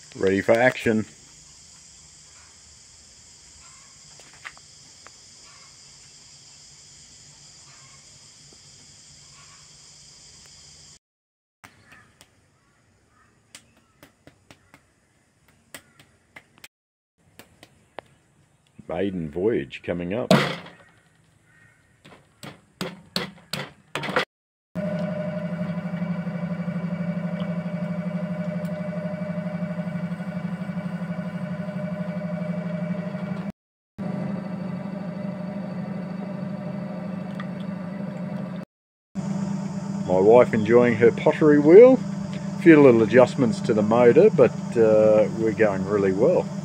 Ready for action. Maiden voyage coming up. My wife enjoying her pottery wheel. A few little adjustments to the motor, but we're going really well.